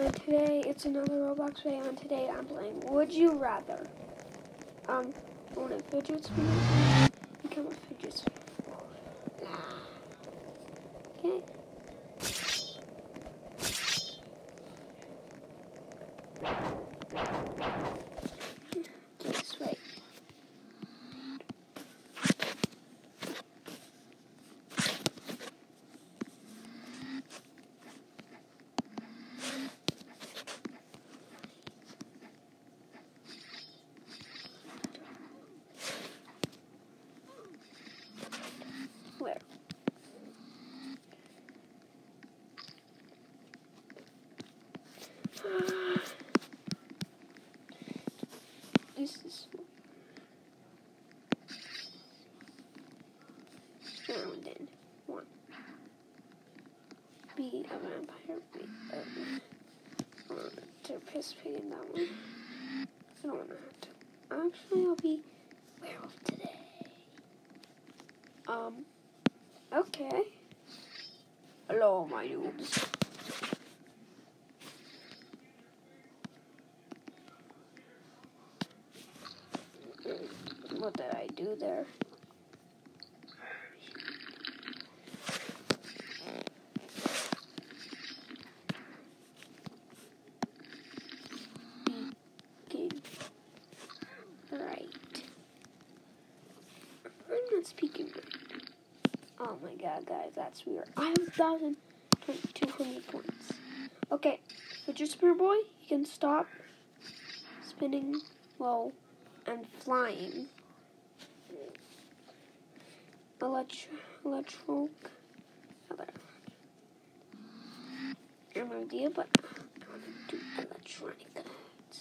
And today it's another Roblox video, and today I'm playing Would You Rather. Want a fidget spinner? Become a fidget spinner. Okay. Just wait. Where? This is round in one. Be a vampire. To participate in that one. I don't want to have to. Actually, I'll be werewolf today. Okay. Hello, my noobs. What did I do there? Speaking. Right. I'm not speaking right. Oh my god, guys, that's weird. I have 1,200 points. Okay, fidget spinner boy, you can stop spinning low and flying. Electric. An idea, but I'm going to do electronic cards.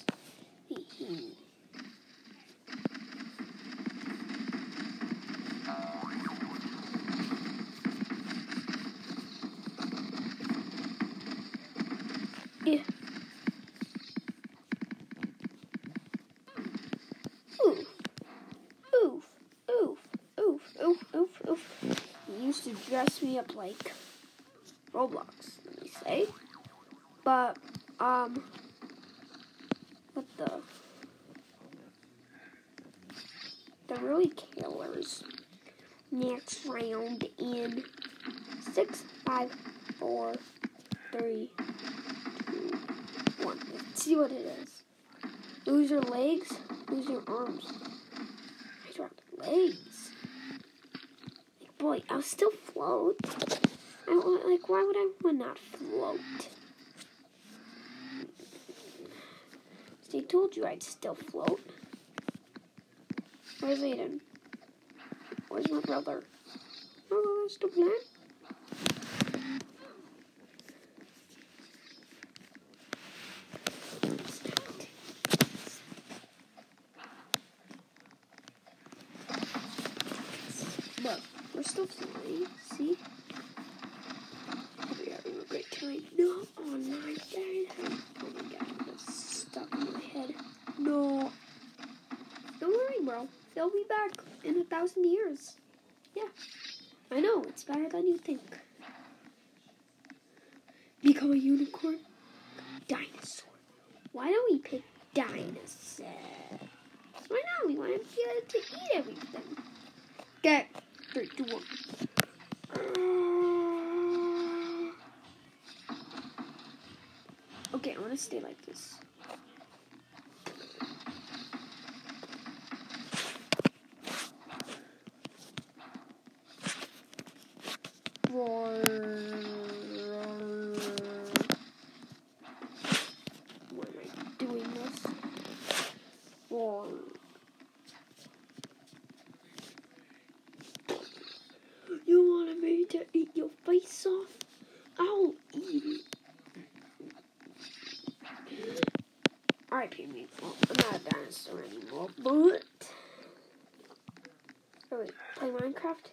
Yeah. Oof. Oof. Oof. Oof. Oof. Oof. Oof. He used to dress me up like Roblox, let me say. But, what they're really killers. Next round in 6, 5, 4, 3, 2, 1. Let's see what it is. Lose your legs, lose your arms. I dropped legs. Like, boy, I'll still float. Why would I not float? See, I told you I'd still float. Where's Aiden? Where's my brother? My brother's still playing? Look, we're still flying. See? We're having a great time. No, oh, nice, Dad. Oh my god, that's stuck in my head. No. Don't worry, bro. They'll be back in 1,000 years. Yeah. I know, it's better than you think. Become a unicorn? Dinosaur. Why don't we pick dinosaurs? Why not? We want to be able to eat everything. Okay. 3, 2, 1. Okay, I want to stay like this. Roar. Why am I doing this? Roar. You wanted me to eat your face off? I'll eat it. Alright, Piggy. Well, I'm not a dinosaur anymore, but... Oh, wait. Play Minecraft?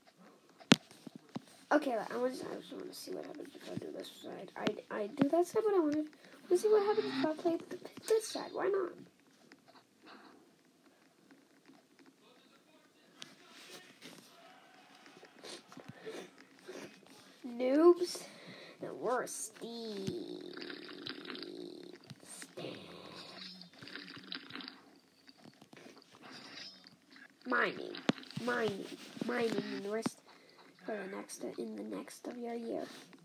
Okay, I just want to see what happens if I do this side. I do that side, but I want to see what happens if I play this side. Why not? Noobs. The worst. mining in the rest for in the next of your year.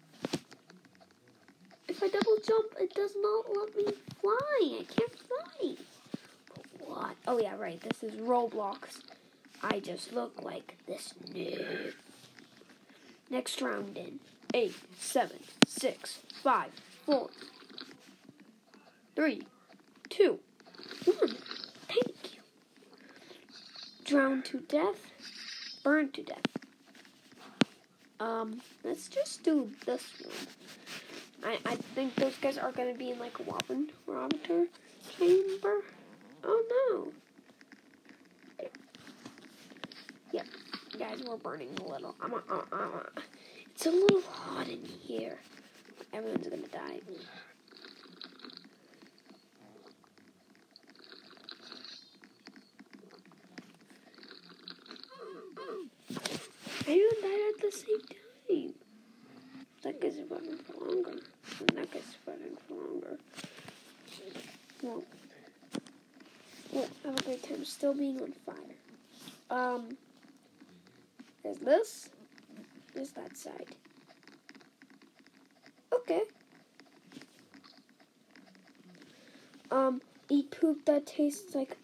If I double jump, it does not let me fly. I can't fly. What? Oh yeah, right. This is Roblox. I just look like this noob. Next round in 8, 7, 6, 5, 4, 3, 2, 1. Thank you. Drown to death. Burn to death. Let's just do this one. I think those guys are gonna be in like a Robinter chamber. Oh no. Yep, guys, we're burning a little. It's a little hot in here. Everyone's gonna die. Everyone died at the same time. That guy's running for longer. And that guy's running for longer. Well, have a great time still being on fire. There's this. There's that side. Okay. Eat poop that tastes like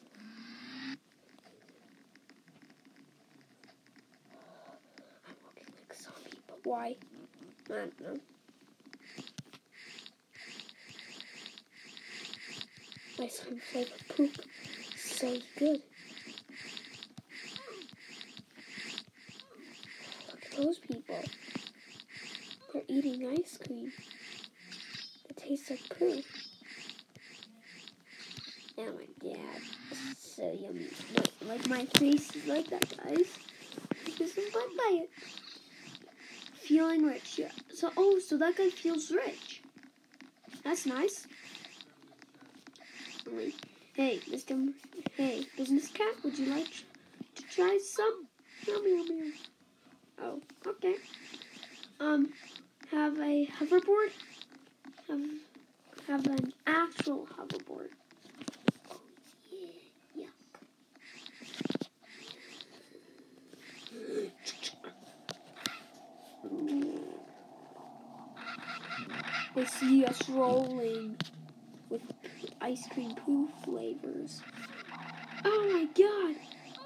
I'm looking like a zombie, but why? I don't know. Ice cream flavored poop. So good. Look at those people. They're eating ice cream. It tastes like poop. Oh my god. So yummy. Like my face is like that, guys. Because I'm burned by it. Feeling rich, yeah. So that guy feels rich. That's nice. Hey, hey, business cat, would you like to try some? Yummy. Oh, okay. Have a hoverboard? Have an actual hoverboard. Oh, yeah, yuck. They see us rolling with ice cream poo flavors. Oh my god!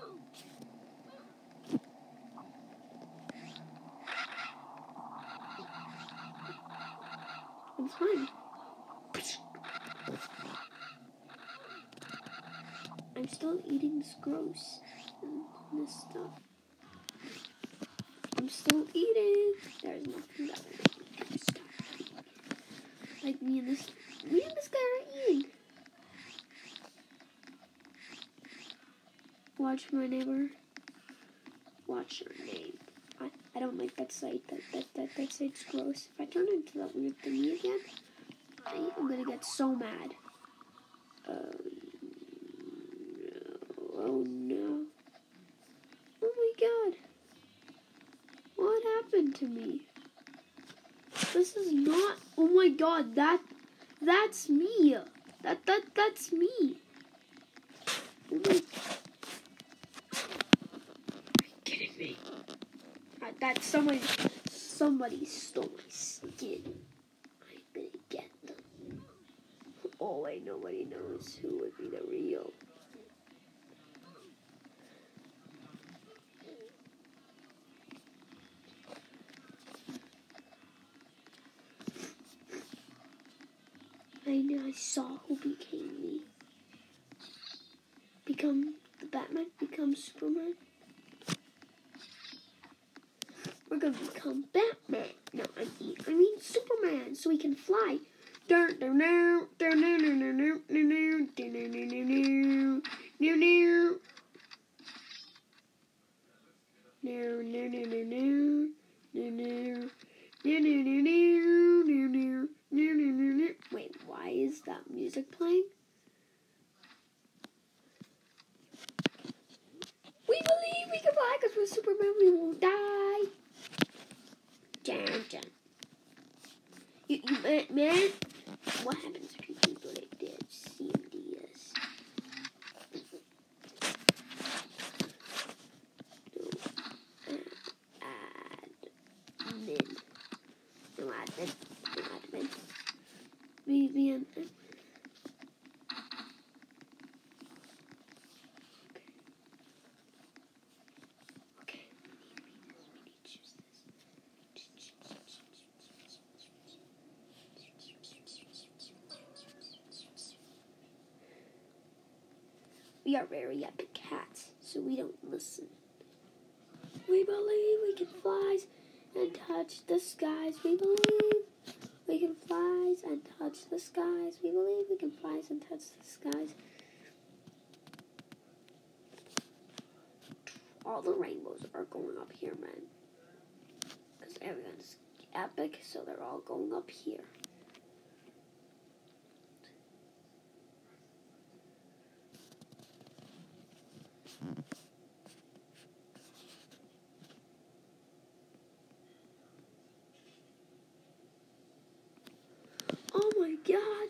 It's fine. I'm still eating this gross this stuff. I'm still eating. There's nothing better than stuff. Like me and this guy are eating. Watch my neighbor. Watch your name. I don't like that site. That site's gross. If I turn into that weird thingy again, I'm gonna get so mad. Oh no. Oh my god. What happened to me? This is not. Oh my god, that's me. That's me. Oh my. Are you kidding me? That somebody stole my skin. I'm gonna get them. Oh wait, nobody knows who would be the real. I know, I saw who became me. Become the Batman, become Superman. We're gonna become Batman. No, I mean Superman, so we can fly. Wait, why is that music playing? We believe we can fly because we're Superman, we won't die. Man, what happens if you people like that? CMDS. We are very epic cats, so we don't listen. We believe we can fly and touch the skies. We believe we can fly and touch the skies. We believe we can fly and touch the skies. All the rainbows are going up here, man. Because everyone's epic, so they're all going up here. Oh my god.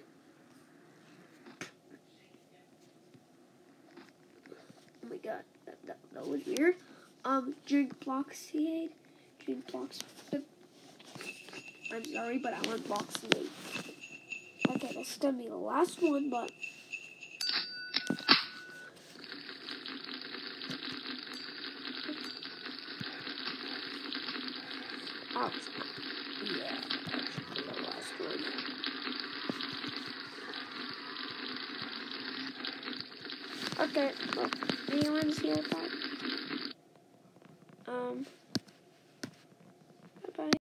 Oh my god. That was weird. Drink Bloxade. Drink Bloxade. I'm sorry, but I want Bloxade. Okay, that's gonna be the last one, but yeah, that's the last one. Okay, well, anyone's here, bye.